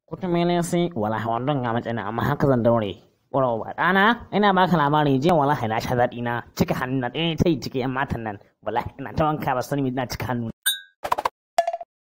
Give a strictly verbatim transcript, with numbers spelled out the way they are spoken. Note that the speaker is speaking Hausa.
Kutumelin sai wallahi wandon ga matsina amma haka zan daure. Ƙwarar ba ɗana ina baka labari jiya wallahi na sha daɗi na cika hannu na ɗaya ta yi ciki ‘yan matan nan wallahi ina ta wanka ba sani ina cika hannu.